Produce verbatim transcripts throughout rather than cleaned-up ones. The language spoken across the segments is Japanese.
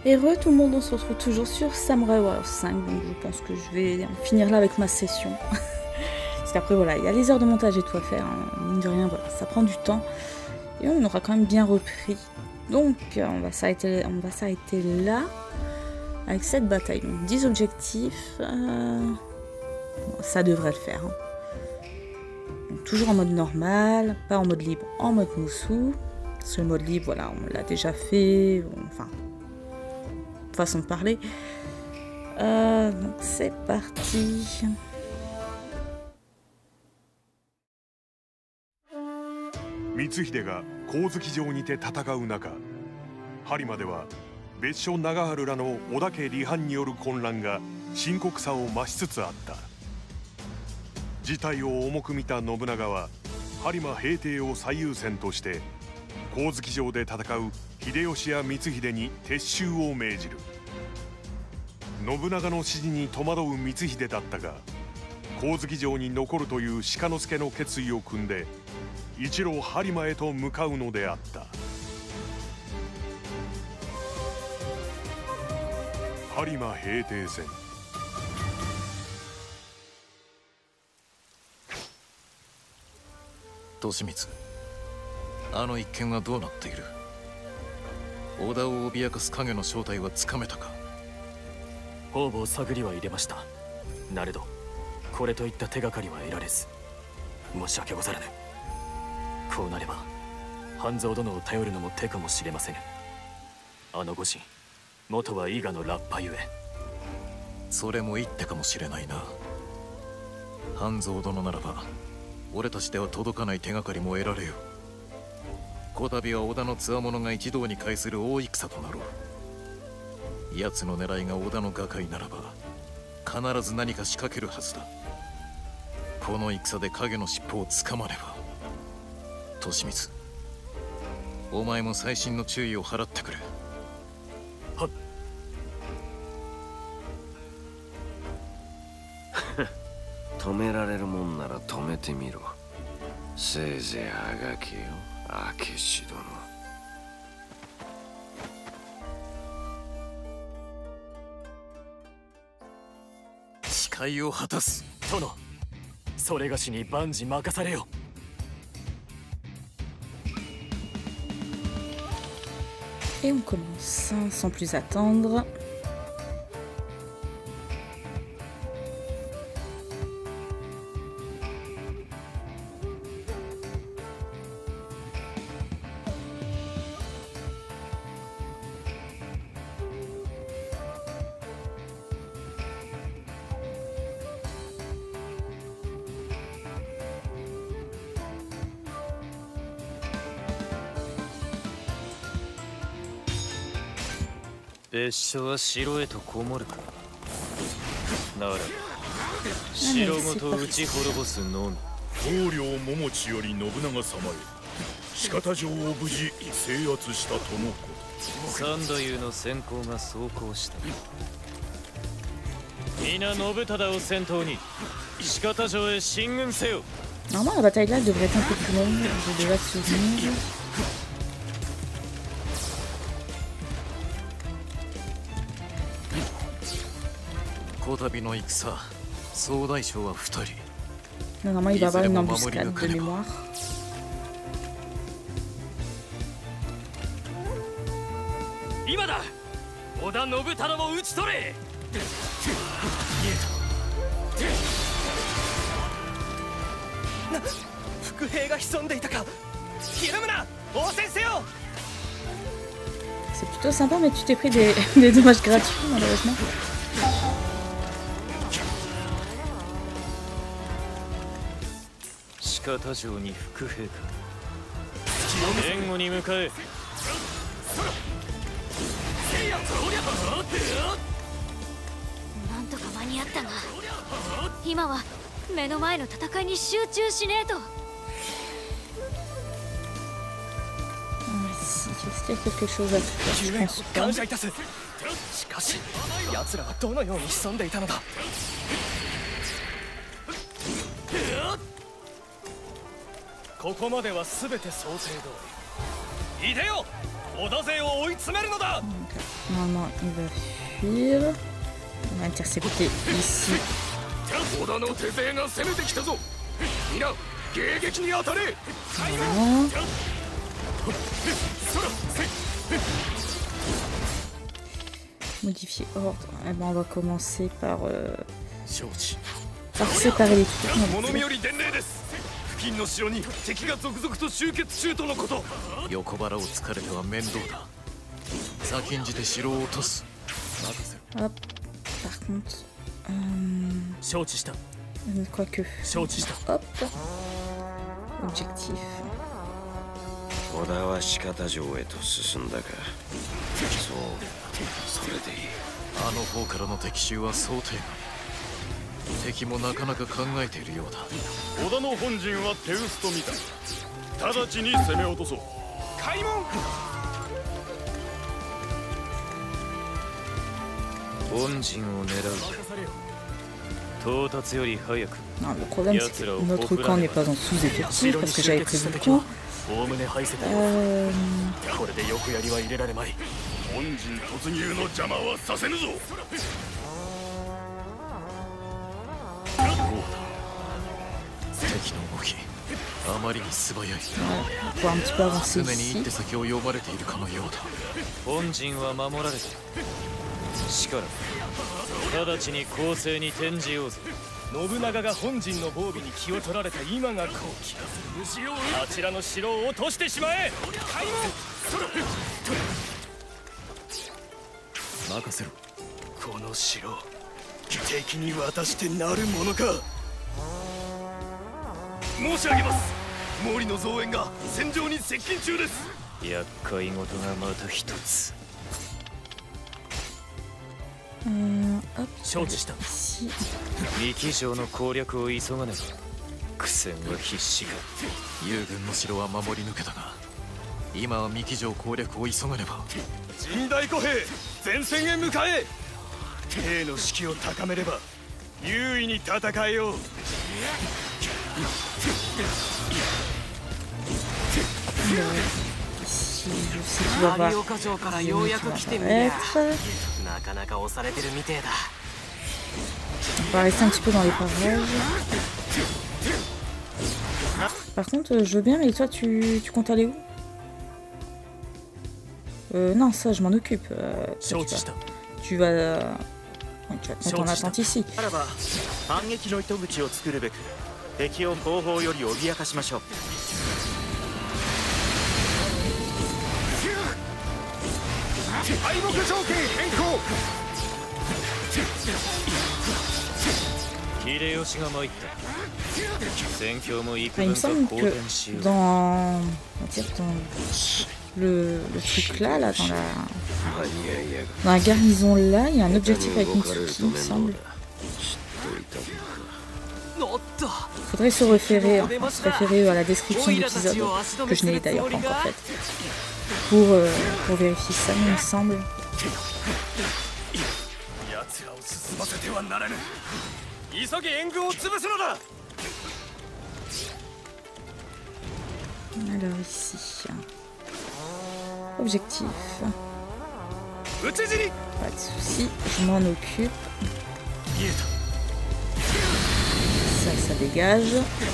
Et re, tout le monde, on se retrouve toujours sur Samurai Warriors cinq, donc je pense que je vais en finir là avec ma session. Parce qu'après, voilà, il y a les heures de montage et tout à faire, hein. Mine de rien, voilà, ça prend du temps. Et on aura quand même bien repris. Donc, on va s'arrêter on va s'arrêter là, avec cette bataille. Donc, dix objectifs, euh... bon, ça devrait le faire. Hein. Donc, toujours en mode normal, pas en mode libre, en mode Musou. Ce mode libre, voilà, on l'a déjà fait, enfin... façon de parler. Euh, donc c'est parti. Mitsuhide が光月城にて戦う中、播磨では別所長春らの織田家離反による混乱が深刻さを増しつつあった。事態を重く見た信長は播磨平定を最優先として光月城で戦う秀吉や光秀に撤収を命じる。信長の指示に戸惑う光秀だったが、光月城に残るという鹿之助の決意を組んで一路播磨へと向かうのであった。播磨平定戦。 利光、あの一件はどうなっている？織田を脅かす影の正体はつかめたか？ 方々探りは入れました。なれどこれといった手がかりは得られず、申し訳ござらぬ。こうなれば半蔵殿を頼るのも手かもしれませぬ。あの御神、元は伊賀のラッパゆえ。 それも一手かもしれないな。半蔵殿ならば俺たちでは届かない手がかりも得られよう。こたびは織田の強者が一堂に会する大戦となろう。奴の狙いが織田の瓦解ならば必ず何か仕掛けるはずだ。この戦で影の尻尾をつかまねば。利光、お前も細心の注意を払ってくれ。 はっ。 止められるもんなら止めてみろ。せいぜいあがけよ、明智殿。 誓いを果たす。 殿、それがしに万事任されよ。 Et on commence, sans plus attendre. « 別所は城へとこもるか。ならば城ごと打ち滅ぼすのみ。 棟梁桃地より信長様へ鹿田城を無事制圧したとのこと。 三太夫の先行が走行した。皆信忠を先頭に鹿田城へ進軍せよ。 Normalement, la bataille là devrait être un peu plus longue, j'ai déjà le souvenir. Normalement, il va y avoir une embuscade de mémoire. C'est plutôt sympa, mais tu t'es pris des, des dommages gratuits malheureusement. Est-ce qu'il y a quelque chose à faire? Je pense pas. しかし、奴らはどのように潜んでいたのだ。ここまでは全て想定通り。いでよ、 Normalement, il va fuir. On va intercepter ici. Voilà. Modifier ordre. Eh ben, on va commencer par, euh, par séparer les trucs. Hop. Par contre, euh, quoique. Hop. Objectif. 織田は四方城へと進んだか。そう、それでいい。 あの方からの敵襲は想定外。敵もなかなか考えているようだ。 織田の本陣は手薄と見た。直ちに攻め落とそう。開門。 本陣を狙う。到達より早く。 Non, le problème c'est que notre camp n'est pas en sous-effectif parce que j'avais prévu le coup. Euh... これでよくやりは入れられまい。 本陣突入の邪魔はさせぬぞ。 敵の動き、あまりに素早い。 Pour un petit peu avancer 常に一 ici. 手先を読まれているかのようだ。 本陣は守られてしから直ちに攻勢に転じようぜ。信長が本陣の防備に気を取られた今が好機。あちらの城を落としてしまえ。開門。 任せろ。 この城、敵に渡してなるものか。 申し上げます。毛利の増援が戦場に接近中です。 厄介事がまた一つ。 Euh, hop, 承知した。 ici. 三木城の攻略を急がねば苦戦は必至か。 友軍の城は守り抜けたが、今は三木城攻略を急がねば。 陣大歩兵、前線へ向かえ。兵の士気を高めれば優位に戦えよう。 Ici, je sais qu'il va avoir. On va rester un petit peu dans les parages. Par contre, je veux bien, et toi, tu, tu comptes aller où? Euh, non, ça, je m'en occupe. Euh, tu, vas, tu vas. Euh, tu vas te mettre en attente ici. 敵を後方より脅かしましょう。敗北条件変更。 秀吉が参った。戦況も幾 Il 分 me か semble 好 que 転しよう。 dans, on va dire dans le, le truc là, là, dans la, dans la garnison là, il y a un objectif avec Mitsuki, il me semble. Il faudrait se référer, enfin, se référer à la description de l'épisode, que je n'ai d'ailleurs pas encore faite, pour, euh, pour vérifier ça, il me semble. Alors ici, objectif, pas de soucis, je m'en occupe. Ça, ça dégage.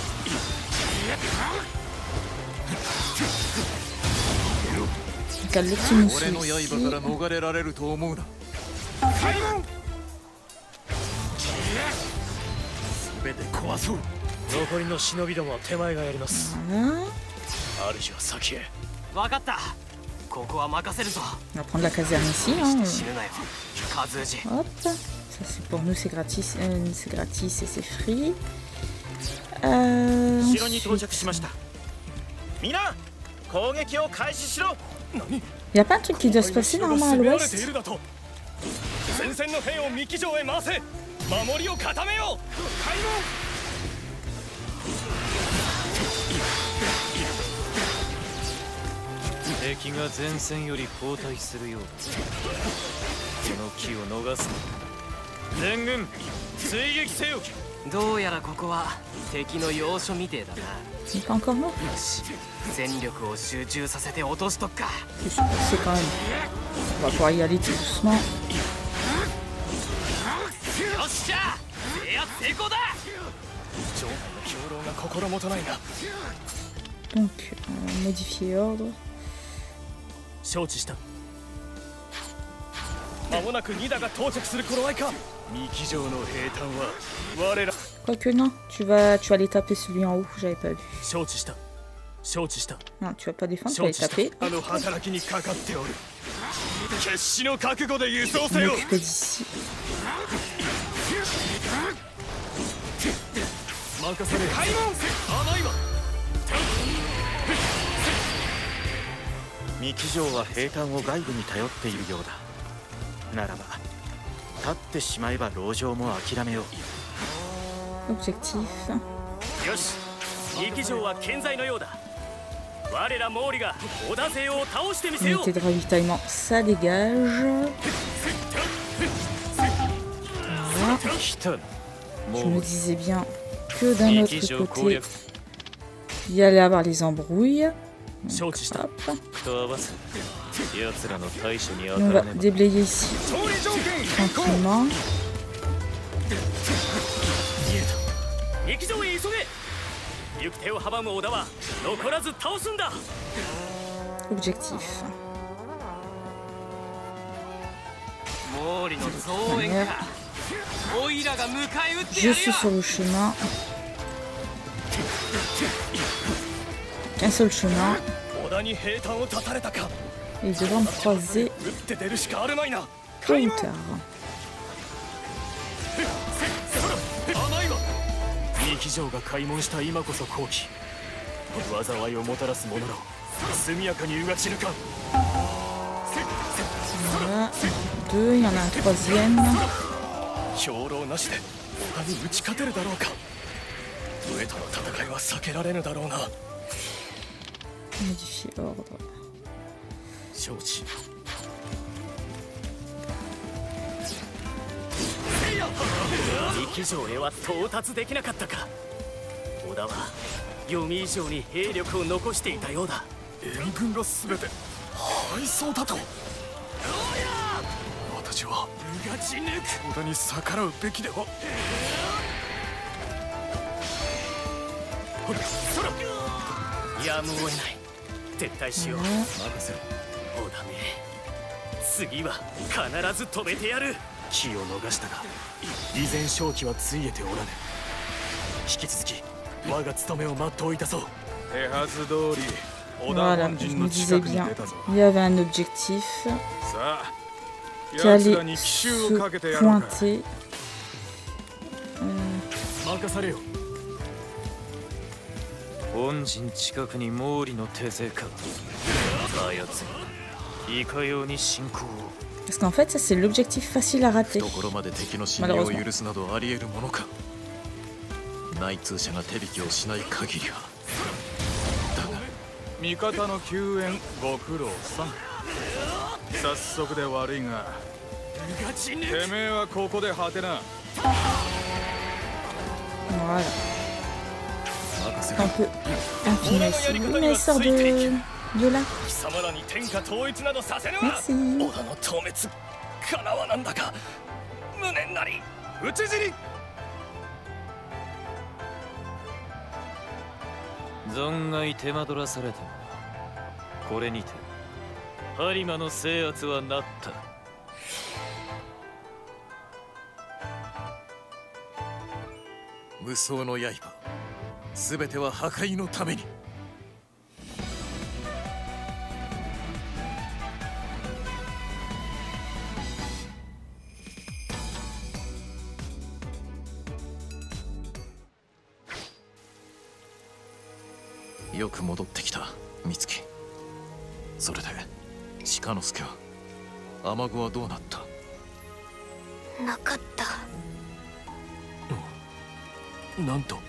Donc à l'Optimus ici. 残りの忍びどもは手前がやります。 Voilà. 主は先へ。分かった。ここは任せるぞ。 On va prendre la caserne ici. Hein. 死ぬなよ。カズージ。 Hop. Ça c'est pour nous, c'est gratis, euh, c'est gratis et c'est free. Euh, Il n'y a pas un truc qui doit se passer normalement à l'ouest? どうやらここは敵の要所みてえだな。 Il est pas encore mort? よし、全力を集中させて落としとくか。 C'est quand même. On va pouvoir y aller tout doucement. よっしゃ、制圧成功だ。 城内の兵糧が心もとないな。 Donc, euh, modifier ordre. 承知した。間もなくニダが到着する頃合いか。三木城の兵隊は我ら。 Quoique non, tu vas, tu vas aller taper celui en haut, j'avais pas vu. 承知した。承知した。 Non, tu vas pas défendre, tu vas aller taper. あの働きにかかっておる。決死の覚悟で輸送せよ。 M'occuper d'ici. 任せる。開門。甘いわ。 三木城は兵隊を外部に頼っているようだ。ならば立ってしまえば籠城も諦めよう。Objectif. よし、三木城は健在のようだ。我ら毛利が織田勢を倒してみせよう。 Unité de ravitaillement, ça dégage. Voilà. Je me disais bien que d'un autre côté, il y allait avoir les embrouilles. Donc, hop. Et on va déblayer ici tranquillement. Objectif. Je suis sur le chemin. Un seul chemin. Et il devra me croiser tôt ou tard. 三木城が開門した今こそ好機。災いをもたらす者らを速やかにうがち抜かん。 Voilà, deux, il y en a un troisième. 兵糧なしで他に打ち勝てるだろうか。上との戦いは避けられぬだろうな。 Modifier ordre. 承知。 三木城へは到達できなかったか。織田は読み以上に兵力を残していたようだ。 援軍が全て敗走だと。私はうがち抜く織田に逆らうべきでは。 やむを得ない。撤退しよう。任せろ。織田め、次は必ず止めてやる。 気を逃したが、依然勝機はついえておらぬ。引き続き我が務めを全ういたそう。手はず通り織田本陣の近くに出たぞ。 Il y avait un objectif qui allait se pointer. 任されよ。 本陣近くに毛利の手勢か。あやついかように進行を。 Parce qu'en fait, ça c'est l'objectif facile à rater. ところまで敵の侵入を許すなどあり得るものか。内通者が手引きをしない限りは。だが味方の救援ご苦労さん。早速で悪いが、てめえはここで果てな。 Voilà. Un peu infini ici. Oui, mais il sort de, de là. Merci. 存外手間取らされた。これにて播磨の制圧はなった。 無双の刃、すべては破壊のために。よく戻ってきた、美月。それで鹿之助は、雨子はどうなった？ なかった。 なんと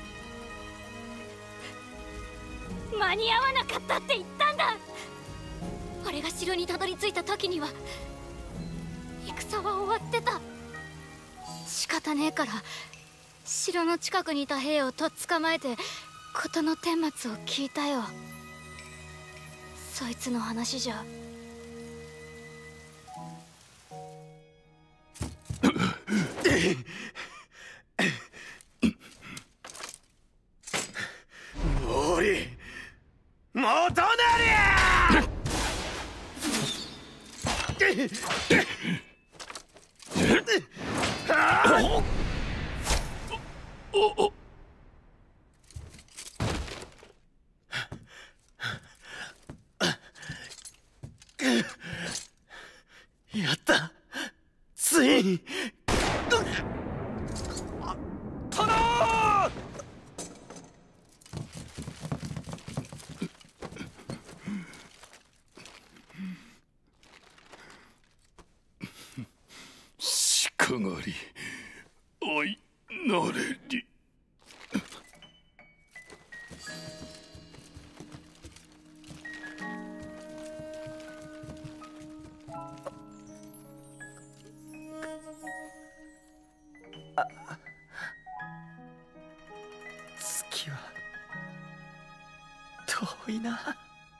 間に合わなかったって言ったんだ。俺が城にたどり着いた時には戦は終わってた。仕方ねえから城の近くにいた兵をとっ捕まえて事の顛末を聞いたよ。そいつの話じゃ毛利、元成！やった、ついに。殿！ 鹿狩り、おいなれり。 月は遠いな。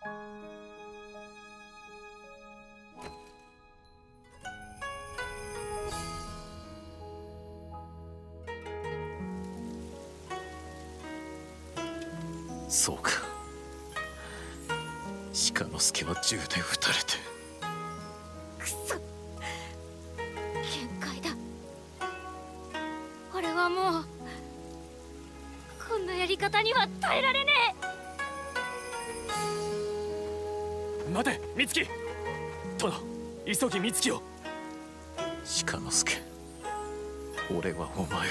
そうか、鹿之助は銃で撃たれて。 くそ、限界だ。俺はもうこんなやり方には耐えられねえ。待て、美月。殿、急ぎ美月を。 鹿之助、俺はお前を。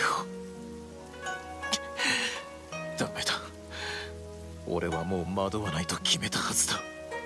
ダメだ、俺はもう惑わないと決めたはずだ。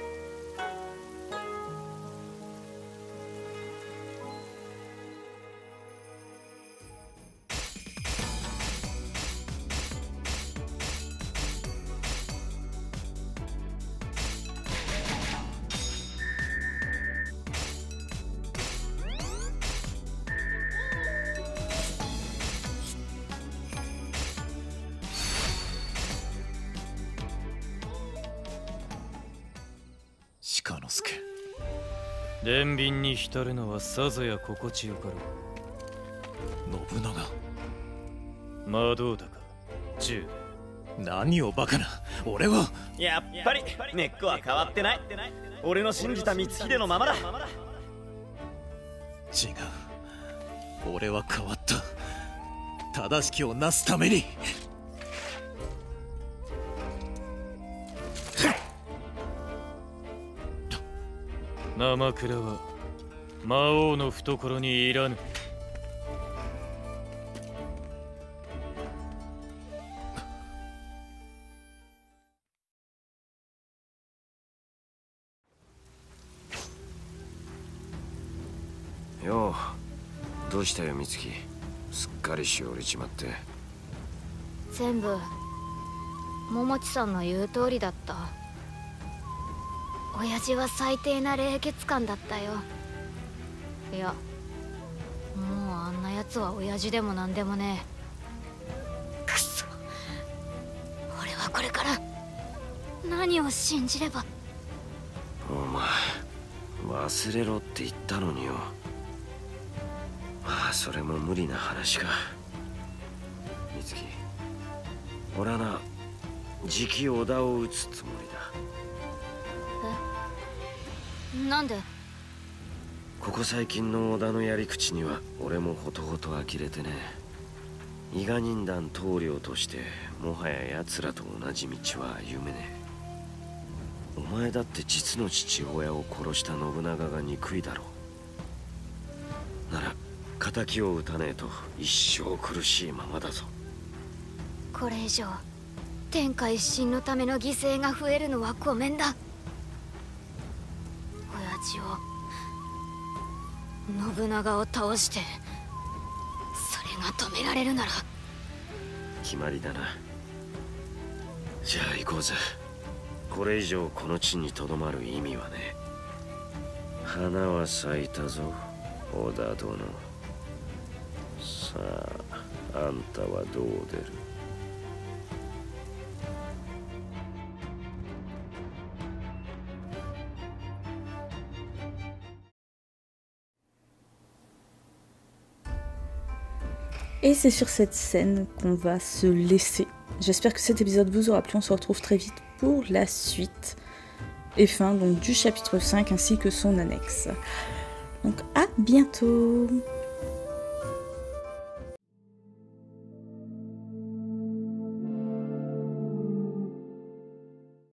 鹿之助、 憐憫に浸るのはさぞや心地よかろう。信長、 魔導だか銃。 何をバカな。俺はやっぱり根っこは変わってない。俺の信じた光秀のままだ。 違う、俺は変わった。正しきをなすために。 生倉は魔王の懐にいらぬ。 よう、どうしたよ美月。すっかりしおりちまって。 全部桃地さんの言う通りだった。親父は最低な冷血感だったよ。いや、もうあんなやつは親父でもなんでもねえ。くそ、俺はこれから何を信じれば。 お前忘れろって言ったのによ。まあそれも無理な話か。美月、俺はな、次期織田を討つつもりだ。 なんで？ ここ最近の織田のやり口には俺もほとほと呆れてね。伊賀忍団棟梁としてもはや奴らと同じ道は歩めねえ。お前だって実の父親を殺した信長が憎いだろう。なら仇を討たねえと一生苦しいままだぞ。 これ以上天下一新のための犠牲が増えるのはごめんだ。親父を、信長を倒してそれが止められるなら。 決まりだな。じゃあ行こうぜ。これ以上この地にとどまる意味はね。花は咲いたぞ織田殿。さあんたはどう出る？ Et c'est sur cette scène qu'on va se laisser. J'espère que cet épisode vous aura plu. On se retrouve très vite pour la suite et fin donc du chapitre cinq ainsi que son annexe. Donc à bientôt.